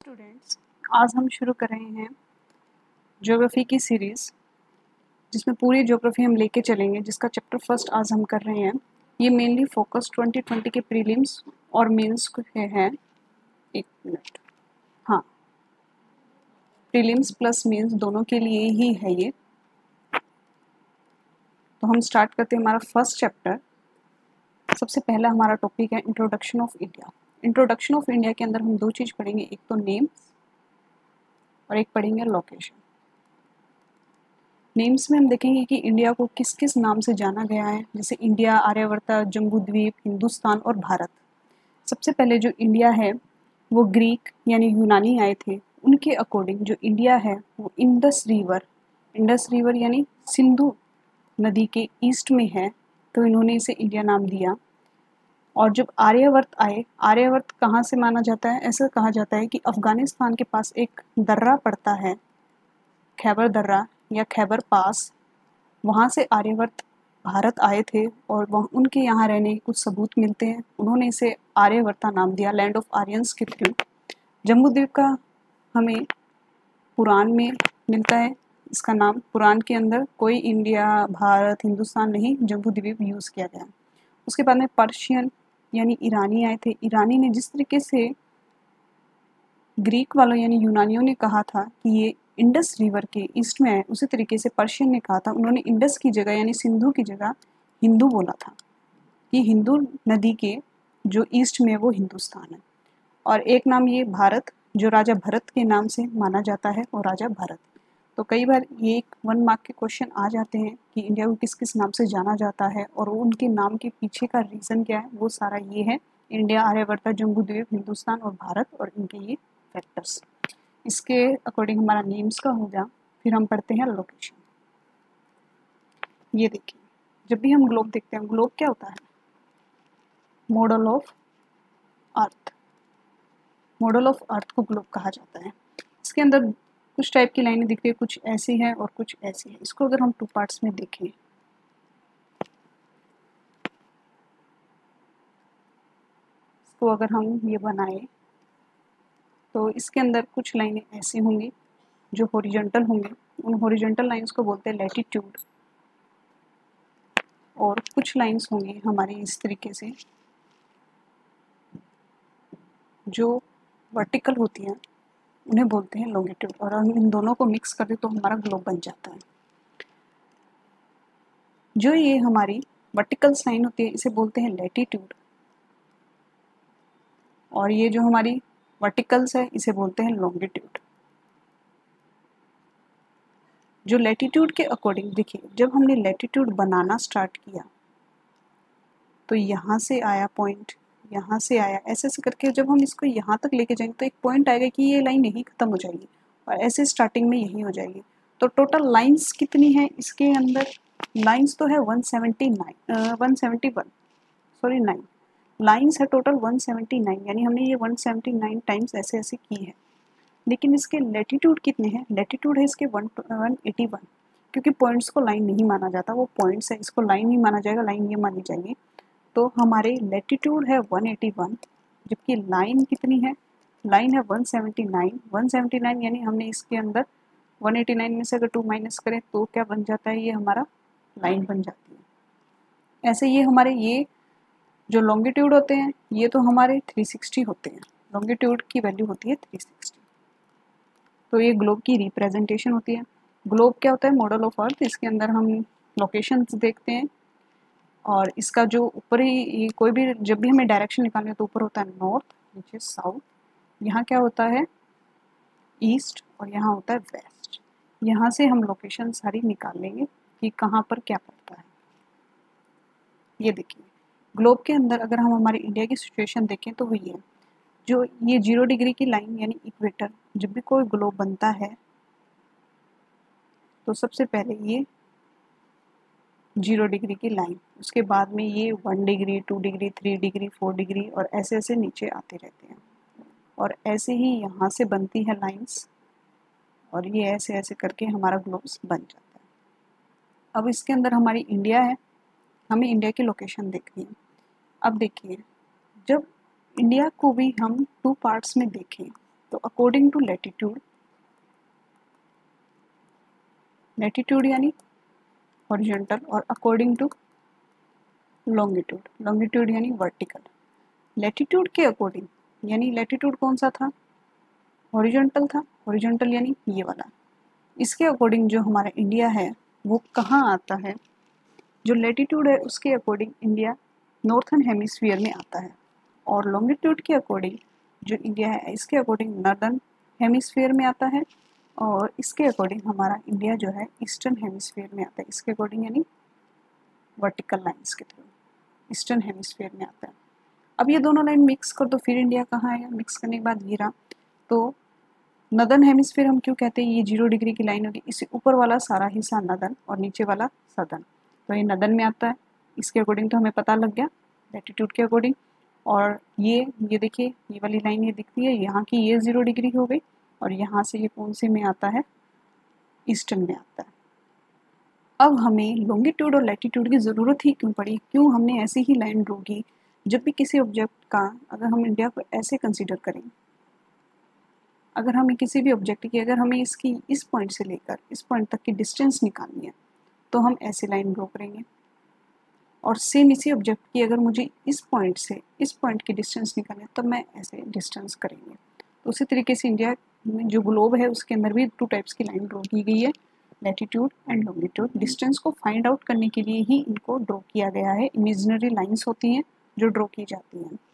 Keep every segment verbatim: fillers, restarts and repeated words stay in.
Students, आज हम शुरू कर रहे हैं ज्योग्राफी की सीरीज़, जिसमें पूरी ज्योग्राफी हम लेके चलेंगे, जिसका चैप्टर फर्स्ट आज हम कर रहे हैं। ये मेनली फोकस ट्वेंटी ट्वेंटी के प्रीलिम्स और मेंस के हैं। एक मिनट, हाँ, प्रीलिम्स प्लस मेंस दोनों के लिए ही है ये। तो हम स्टार्ट करते हैं हमारा फर्स्ट चैप्टर। सबसे पहला हमारा टॉपिक है introduction of India. Introduction of India के अंदर हम दो चीज़ पढ़ेंगे, एक तो नेम्स और एक पढ़ेंगे लोकेशन। नेम्स में हम देखेंगे कि इंडिया को किस किस नाम से जाना गया है, जैसे इंडिया, आर्यवर्ता, जम्बूद्वीप, हिंदुस्तान और भारत। सबसे पहले जो इंडिया है वो ग्रीक यानी यूनानी आए थे, उनके अकॉर्डिंग जो इंडिया है वो इंडस रिवर इंडस रिवर यानी सिंधु नदी के ईस्ट में है, तो इन्होंने इसे इंडिया नाम दिया। और जब आर्यवर्त आए, आर्यवर्त कहाँ से माना जाता है? ऐसा कहा जाता है कि अफगानिस्तान के पास एक दर्रा पड़ता है, खैबर दर्रा या खैबर पास, वहाँ से आर्यवर्त भारत आए थे और वह उनके यहाँ रहने के कुछ सबूत मिलते हैं। उन्होंने इसे आर्यवर्ता नाम दिया, लैंड ऑफ आर्यंस के थ्रू। जम्बूद्वीप का हमें पुराण में मिलता है इसका नाम। पुराण के अंदर कोई इंडिया, भारत, हिंदुस्तान नहीं, जम्बूद्वीप यूज़ किया गया। उसके बाद में पर्शियन यानी ईरानी आए थे। ईरानी ने जिस तरीके से ग्रीक वालों यानी यूनानियों ने कहा था कि ये इंडस रिवर के ईस्ट में है, उसी तरीके से पर्शियन ने कहा था। उन्होंने इंडस की जगह यानी सिंधु की जगह हिंदू बोला था कि हिंदू नदी के जो ईस्ट में है वो हिंदुस्तान है। और एक नाम ये भारत, जो राजा भरत के नाम से माना जाता है, वो राजा भरत। तो कई बार ये एक वन मार्क के क्वेश्चन आ जाते हैं कि इंडिया को किस किस नाम से जाना जाता है और उनके नाम के पीछे का रीज़न क्या है, वो सारा ये है। इंडिया, आर्यवर्ता, जम्बूद्वीप, हिंदुस्तान और भारत, और इनके ये फैक्टर्स। इसके अकॉर्डिंग हमारा नेम्स का हो गया। फिर हम पढ़ते हैं लोकेशन। ये देखिए, जब भी हम ग्लोब देखते हैं, ग्लोब क्या होता है? Model of earth. Model of earth को ग्लोब कहा जाता है। इसके अंदर कुछ टाइप की लाइनें दिख रही है, कुछ ऐसी हैं और कुछ ऐसी हैं। इसको अगर हम टू पार्ट्स में देखें, इसको अगर हम ये बनाए तो इसके अंदर कुछ लाइनें ऐसी होंगी जो हॉरिजॉन्टल होंगी। उन हॉरिजॉन्टल लाइंस को बोलते हैं लैटिट्यूड, और कुछ लाइंस होंगी हमारी इस तरीके से जो वर्टिकल होती हैं, उन्हें बोलते हैं लॉन्गिट्यूड। और हम इन दोनों को मिक्स कर दें तो हमारा ग्लोब बन जाता है। जो ये हमारी वर्टिकल लाइन होती है इसे बोलते हैं लैटिट्यूड, और ये जो हमारी वर्टिकल्स है इसे बोलते हैं लॉन्गिट्यूड। जो लैटिट्यूड के अकॉर्डिंग देखिए, जब हमने लैटिट्यूड बनाना स्टार्ट किया तो यहाँ से आया पॉइंट, यहाँ से आया, ऐसे ऐसे करके जब हम इसको यहाँ तक लेके जाएंगे तो एक पॉइंट आएगा कि ये लाइन यहीं ख़त्म हो जाएगी और ऐसे स्टार्टिंग में यहीं हो जाएगी। तो टोटल लाइंस कितनी है इसके अंदर? लाइंस तो है one seventy nine, one seventy one, sorry nine lines है टोटल वन सेवेंटी नाइन, यानी हमने ये वन सेवेंटी नाइन टाइम्स ऐसे ऐसे की है। लेकिन इसके लैटिट्यूड कितने हैं? लैटिट्यूड है इसके वन वन एटी वन, क्योंकि पॉइंट्स को लाइन नहीं माना जाता, वो पॉइंट्स है, इसको लाइन ही माना जाएगा, लाइन ये मानी जाएगी। तो हमारे लैटिट्यूड है वन एटी वन, जबकि लाइन कितनी है? लाइन है one seventy nine. One seventy nine यानी हमने इसके अंदर वन एटी नाइन में से अगर टू माइनस करें तो क्या बन जाता है? ये हमारा लाइन बन जाती है। ऐसे ये हमारे ये जो लॉन्गिट्यूड होते हैं ये तो हमारे थ्री सिक्सटी होते हैं। लॉन्गिट्यूड की वैल्यू होती है थ्री सिक्सटी। तो ये ग्लोब की रिप्रेजेंटेशन होती है। ग्लोब क्या होता है? Model of earth. इसके अंदर हम लोकेशंस देखते हैं, और इसका जो ऊपरी कोई भी जब भी हमें डायरेक्शन निकालनी है तो ऊपर होता है नॉर्थ, नीचे साउथ, यहाँ क्या होता है? ईस्ट, और यहाँ होता है वेस्ट। यहाँ से हम लोकेशन सारी निकाल लेंगे कि कहाँ पर क्या पड़ता है। ये देखिए, ग्लोब के अंदर अगर हम हमारी इंडिया की सिचुएशन देखें तो वही है, जो ये जीरो डिग्री की लाइन यानी इक्वेटर, जब भी कोई ग्लोब बनता है तो सबसे पहले ये जीरो डिग्री की लाइन, उसके बाद में ये one degree, two degree, three degree, four degree, और ऐसे ऐसे नीचे आते रहते हैं। और ऐसे ही यहाँ से बनती है लाइंस, और ये ऐसे ऐसे करके हमारा ग्लोब्स बन जाता है। अब इसके अंदर हमारी इंडिया है, हमें इंडिया की लोकेशन देखनी है। अब देखिए, जब इंडिया को भी हम टू पार्ट्स में देखें तो अकॉर्डिंग टू लैटिट्यूड, लैटिट्यूड यानी हॉरिजॉन्टल, और अकॉर्डिंग टू लॉन्गिट्यूड, लॉन्गिट्यूड यानी वर्टिकल। लैटिट्यूड के अकॉर्डिंग, यानी लैटिट्यूड कौन सा था, हॉरिजॉन्टल था, हॉरिजॉन्टल यानी ये वाला। इसके अकॉर्डिंग जो हमारा इंडिया है वो कहाँ आता है, जो लैटिट्यूड है उसके अकॉर्डिंग इंडिया नॉर्थन हेमिस्फीयर में आता है, और लॉन्गिट्यूड के अकॉर्डिंग जो इंडिया है इसके अकॉर्डिंग नॉर्दर्न हेमिस्फीयर में आता है, और इसके अकॉर्डिंग हमारा इंडिया जो है ईस्टर्न हेमिस्फीयर में आता है। इसके अकॉर्डिंग यानी वर्टिकल लाइंस के थ्रू ईस्टर्न हेमिस्फीयर में आता है। अब ये दोनों लाइन मिक्स कर दो, फिर इंडिया कहाँ आएगा, मिक्स करने के बाद ये रहा। तो नदर्न हेमिस्फीयर हम क्यों कहते हैं, ये जीरो डिग्री की लाइन होगी, इसे ऊपर वाला सारा हिस्सा नदर्न और नीचे वाला सदर्न, तो ये नदर्न में आता है। इसके अकॉर्डिंग तो हमें पता लग गया लैटिट्यूड के अकॉर्डिंग। और ये ये देखिए ये वाली लाइन ये दिखती है, यहाँ की ये जीरो डिग्री हो गई, और यहाँ से ये कौन से में आता है, ईस्टर्न में आता है। अब हमें लॉन्गिट्यूड और लैटिट्यूड की ज़रूरत ही क्यों पड़ी, क्यों हमने ऐसी ही लाइन ड्रॉ की। जब भी किसी ऑब्जेक्ट का, अगर हम इंडिया को ऐसे कंसीडर करें, अगर हमें किसी भी ऑब्जेक्ट की, अगर हमें इसकी इस पॉइंट से लेकर इस पॉइंट तक की डिस्टेंस निकालनी है तो हम ऐसे लाइन ड्रॉ करेंगे। और सेम इसी ऑब्जेक्ट की अगर मुझे इस पॉइंट से इस पॉइंट की डिस्टेंस निकालनी है तो मैं ऐसे डिस्टेंस करेंगे। तो उसी तरीके से इंडिया में जो ग्लोब है उसके अंदर भी टू टाइप्स की लाइन ड्रॉ की गई है, लैटिट्यूड एंड लॉन्गिट्यूड। डिस्टेंस को फाइंड आउट करने के लिए ही इनको ड्रॉ किया गया है। इमेजिनरी लाइंस होती हैं जो ड्रॉ की जाती हैं।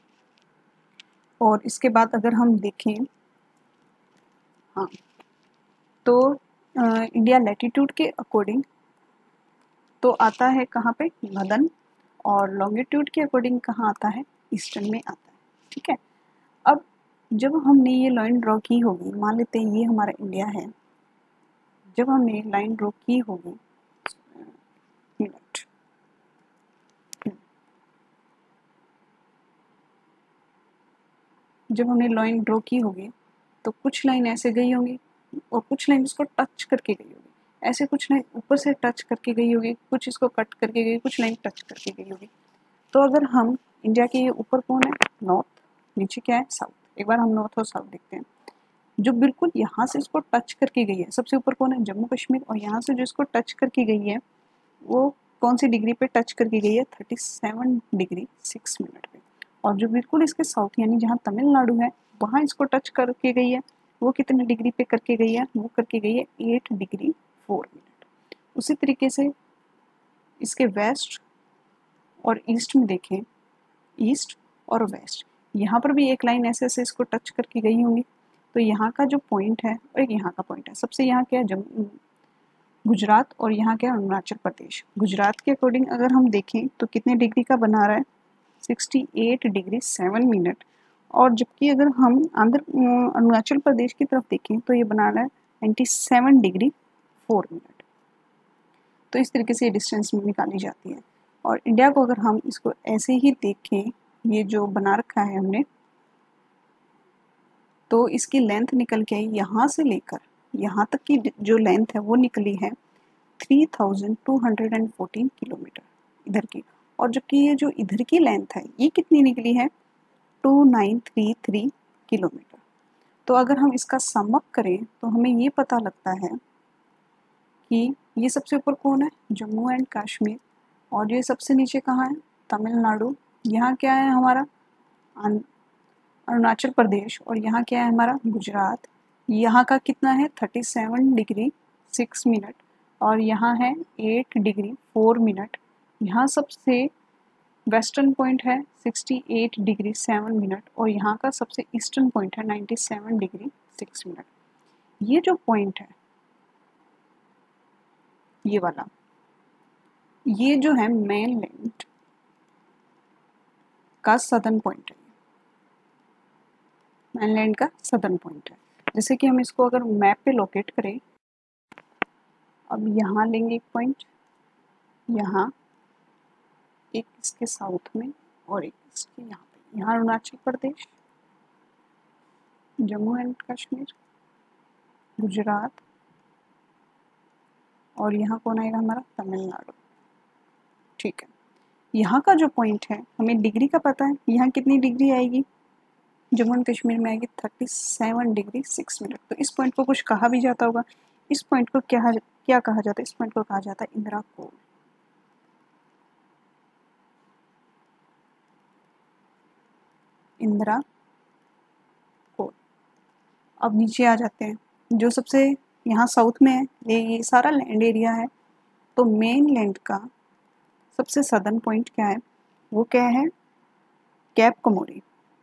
और इसके बाद अगर हम देखें, हाँ, तो इंडिया लैटिट्यूड के अकॉर्डिंग तो आता है कहाँ पे, नदर्न, और लॉन्गिट्यूड के अकॉर्डिंग कहाँ आता है, ईस्टर्न में आता है। ठीक है। अब जब हमने ये लाइन ड्रॉ की होगी, मान लेते हैं ये हमारा इंडिया है, जब हमने लाइन ड्रॉ की होगी, मिनट, जब हमने लाइन ड्रॉ की होगी तो कुछ लाइन ऐसे गई होंगी और कुछ लाइन इसको टच करके गई होगी, ऐसे कुछ लाइन ऊपर से टच करके गई होगी, कुछ इसको कट करके गई, कुछ लाइन टच करके गई होगी। तो अगर हम इंडिया के ऊपर कौन है, नॉर्थ, नीचे क्या है, साउथ। एक बार हम नॉर्थ और साउथ देखते हैं। जो बिल्कुल यहाँ से इसको टच करके गई है, सबसे ऊपर कौन है, जम्मू कश्मीर, और यहाँ से जो इसको टच करके गई है वो कौन सी डिग्री पे टच करके गई है, thirty seven degree six minute पे। और जो बिल्कुल इसके साउथ यानी जहाँ तमिलनाडु है वहाँ इसको टच करके गई है, वो कितने डिग्री पे करके गई है, वो करके गई है एट डिग्री फोर मिनट। उसी तरीके से इसके वेस्ट और ईस्ट में देखें, ईस्ट और वेस्ट, यहाँ पर भी एक लाइन ऐसे ऐसे इसको टच करके गई होंगी। तो यहाँ का जो पॉइंट है और एक यहाँ का पॉइंट है, सबसे यहाँ क्या है, जम्मू गुजरात, और यहाँ क्या है, अरुणाचल प्रदेश। गुजरात के अकॉर्डिंग अगर हम देखें तो कितने डिग्री का बना रहा है, sixty eight degree seven minute. और जबकि अगर हम आंध्र अरुणाचल प्रदेश की तरफ देखें तो ये बना रहा है ninety seven degree four minute. तो इस तरीके से ये डिस्टेंस निकाली जाती है। और इंडिया को अगर हम इसको ऐसे ही देखें, ये जो बना रखा है हमने, तो इसकी लेंथ निकल के यहाँ से लेकर यहाँ तक की जो लेंथ है वो निकली है three thousand two hundred fourteen kilometre इधर की। और जबकि ये जो इधर की लेंथ है ये कितनी निकली है, two nine three three kilometre. तो अगर हम इसका सम अप करें तो हमें ये पता लगता है कि ये सबसे ऊपर कौन है, जम्मू एंड कश्मीर, और ये सबसे नीचे कहाँ है, तमिलनाडु। यहाँ क्या है हमारा, अरुणाचल प्रदेश, और यहाँ क्या है हमारा, गुजरात। यहाँ का कितना है, thirty seven degree six minute, और यहाँ है एट डिग्री फोर मिनट। यहाँ सबसे वेस्टर्न पॉइंट है sixty eight degree seven minute, और यहाँ का सबसे ईस्टर्न पॉइंट है ninety seven degree six minute. ये जो पॉइंट है ये वाला, ये जो है मेनलैंड का सदर्न पॉइंट है, मेनलैंड का सदर्न पॉइंट है। जैसे कि हम इसको अगर मैप पे लोकेट करें, अब यहाँ लेंगे एक पॉइंट, यहाँ एक इसके साउथ में और एक इसके यहाँ पे, यहाँ अरुणाचल प्रदेश, जम्मू एंड कश्मीर, गुजरात, और यहाँ कौन आएगा हमारा, तमिलनाडु। ठीक है। यहाँ का जो पॉइंट है हमें डिग्री का पता है, यहाँ कितनी डिग्री आएगी, जम्मू एंड कश्मीर में आएगी thirty seven degree six minute. तो इस पॉइंट को कुछ कहा भी जाता होगा। इस पॉइंट को क्या क्या कहा जाता है? इस पॉइंट को कहा जाता है इंदिरा कोल। इंदिरा कोल। अब नीचे आ जाते हैं, जो सबसे यहाँ साउथ में है, ये ये सारा लैंड एरिया है। तो मेन लैंड का सबसे सदर्न पॉइंट क्या है? वो क्या है? कैप कमोरी।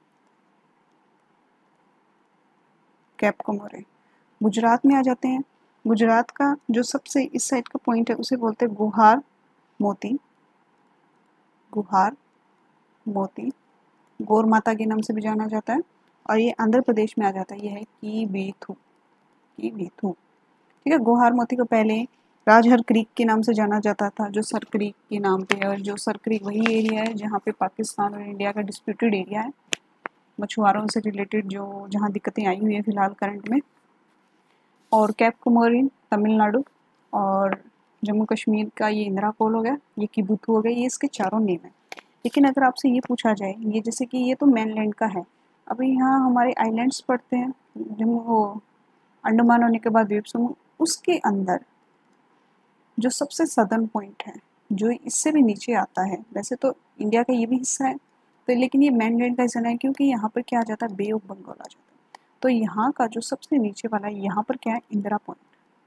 कैप कमोरी गुजरात में आ जाते हैं। गुजरात का जो सबसे इस साइड का पॉइंट है उसे बोलते हैं गुहार मोती। गुहार मोती गौर माता के नाम से भी जाना जाता है। और ये आंध्र प्रदेश में आ जाता है। ये है कीबीथू। कीबीथू, ठीक है। गुहार मोती को पहले राजहर क्रीक के नाम से जाना जाता था, जो सर क्रीक के नाम पे है। और जो सर क्रीक वही एरिया है जहाँ पे पाकिस्तान और इंडिया का डिस्प्यूटेड एरिया है, मछुआरों से रिलेटेड, जो जहाँ दिक्कतें आई हुई है फिलहाल करंट में। और कैप कमोरी तमिलनाडु, और जम्मू कश्मीर का ये इंदिरा कोल हो गया, ये कीबीथू हो गया। ये इसके चारों नेम है। लेकिन अगर आपसे ये पूछा जाए, ये जैसे कि ये तो मेनलैंड का है, अभी यहाँ हमारे आइलैंड्स पड़ते हैं, जम्मू वो अंडमान और निकोबार द्वीप समूह, उसके अंदर जो सबसे सदर्न पॉइंट है, जो इससे भी नीचे आता है, वैसे तो इंडिया का ये भी हिस्सा है, तो लेकिन ये मेनलैंड का हिस्सा नहीं है, क्योंकि यहाँ पर क्या आ जाता है? बे ऑफ बंगाल आ जाता है। तो यहाँ का जो सबसे नीचे वाला है, यहाँ पर क्या है? इंदिरा पॉइंट।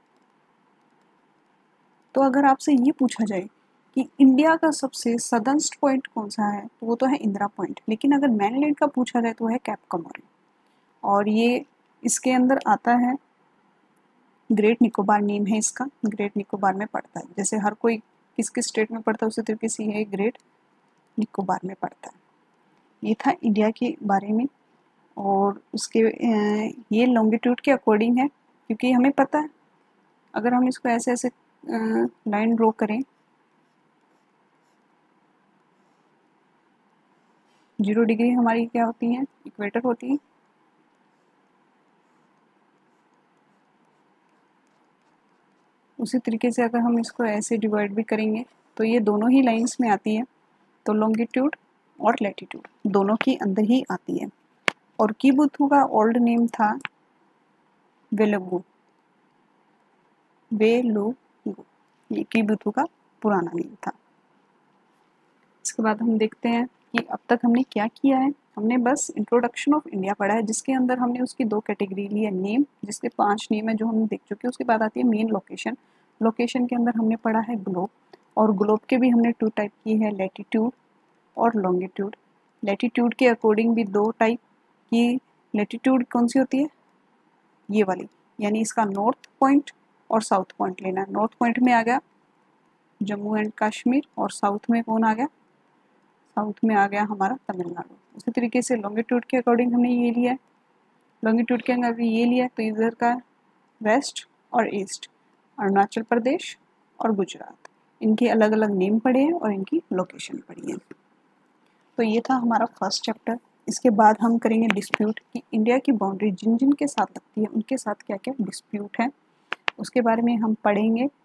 तो अगर आपसे ये पूछा जाए कि इंडिया का सबसे सदर्नस्ट पॉइंट कौन सा है, तो वो तो है इंदिरा पॉइंट। लेकिन अगर मेनलैंड का पूछा जाए तो है कैप कमोरी। और ये इसके अंदर आता है, ग्रेट निकोबार नेम है इसका, ग्रेट निकोबार में पड़ता है। जैसे हर कोई किस किस स्टेट में पड़ता है उसी तरीके से ये ग्रेट निकोबार में पड़ता है। ये था इंडिया के बारे में। और उसके ये लॉन्गिट्यूड के अकॉर्डिंग है, क्योंकि हमें पता है अगर हम इसको ऐसे ऐसे लाइन ड्रॉ करें, जीरो डिग्री हमारी क्या होती है? इक्वेटर होती है। उसी तरीके से अगर हम इसको ऐसे डिवाइड भी करेंगे तो ये दोनों ही लाइंस में आती है। तो लॉन्गिट्यूड और लैटिट्यूड दोनों की अंदर ही आती है। और कीबीथू का ओल्ड नेम था वेलुगु। वेलुगु ये कीबीथू का पुराना नेम था। इसके बाद हम देखते हैं कि अब तक हमने क्या किया है। हमने बस इंट्रोडक्शन ऑफ इंडिया पढ़ा है, जिसके अंदर हमने उसकी दो कैटेगरी ली है, नेम, जिसके पांच नेम है जो हम देख चुके हैं। उसके बाद आती है मेन लोकेशन। लोकेशन के अंदर हमने पढ़ा है ग्लोब, और ग्लोब के भी हमने टू टाइप की है, लैटिट्यूड और लॉन्गिट्यूड। लैटिट्यूड के अकॉर्डिंग भी दो टाइप की। लैटिट्यूड कौन सी होती है? ये वाली, यानी इसका नॉर्थ पॉइंट और साउथ पॉइंट लेना है। नॉर्थ पॉइंट में आ गया जम्मू एंड कश्मीर, और साउथ में कौन आ गया? साउथ में आ गया हमारा तमिलनाडु। उसी तरीके से लॉन्गिट्यूड के अकॉर्डिंग हमने ये लिया है। लॉन्गिट्यूड के अंदर भी ये लिया, तो इधर का वेस्ट और ईस्ट, अरुणाचल प्रदेश और गुजरात, इनके अलग अलग नेम पड़े हैं और इनकी लोकेशन पड़ी है। तो ये था हमारा फर्स्ट चैप्टर। इसके बाद हम करेंगे डिस्प्यूट, कि इंडिया की बाउंड्री जिन जिन के साथ लगती है उनके साथ क्या क्या डिस्प्यूट है, उसके बारे में हम पढ़ेंगे।